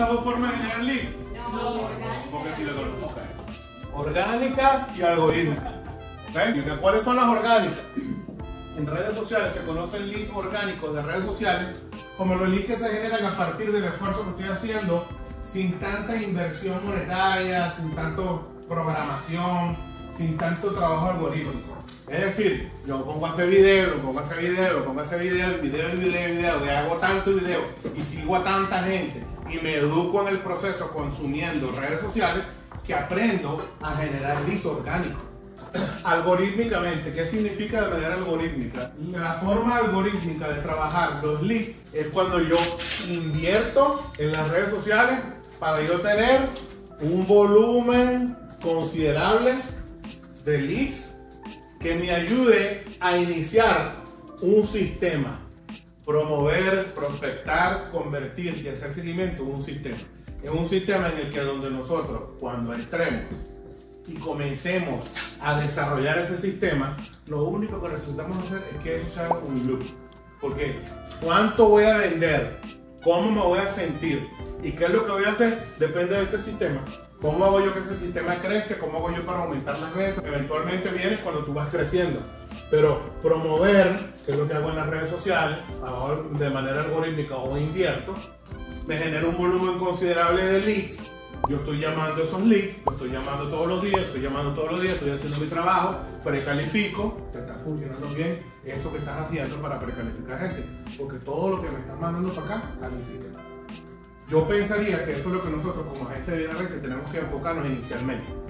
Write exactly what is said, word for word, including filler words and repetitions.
las dos formas de generar lead? No, orgánica. Porque si lo conozco. Orgánica y algorítmica. ¿Okay? ¿Cuáles son las orgánicas? En redes sociales se conocen leads orgánicos de redes sociales como los leads que se generan a partir del esfuerzo que estoy haciendo sin tanta inversión monetaria, sin tanto programación, sin tanto trabajo algorítmico. Es decir, yo pongo a hacer video, lo pongo a hacer video, lo pongo a hacer video, video, video, video, y hago tanto video y sigo a tanta gente y me educo en el proceso consumiendo redes sociales que aprendo a generar leads orgánicos. Algorítmicamente, ¿qué significa de manera algorítmica? La forma algorítmica de trabajar los leads es cuando yo invierto en las redes sociales para yo tener un volumen considerable de leads que me ayude a iniciar un sistema, promover, prospectar, convertir y hacer seguimiento en un sistema. Es un sistema en el que donde nosotros, cuando entremos y comencemos a desarrollar ese sistema, lo único que necesitamos hacer es que eso sea un loop. Porque ¿cuánto voy a vender? ¿Cómo me voy a sentir? ¿Y qué es lo que voy a hacer? Depende de este sistema. ¿Cómo hago yo que ese sistema crezca? ¿Cómo hago yo para aumentar las ventas? Eventualmente vienes cuando tú vas creciendo. Pero promover, que es lo que hago en las redes sociales, de manera algorítmica o invierto, me genera un volumen considerable de leads. Yo estoy llamando a esos leads, lo estoy llamando todos los días, estoy llamando todos los días, estoy haciendo mi trabajo, precalifico, te está funcionando bien eso que estás haciendo para precalificar gente, porque todo lo que me están mandando para acá, califica. Yo pensaría que eso es lo que nosotros como agencia de Vida Rex tenemos que enfocarnos inicialmente.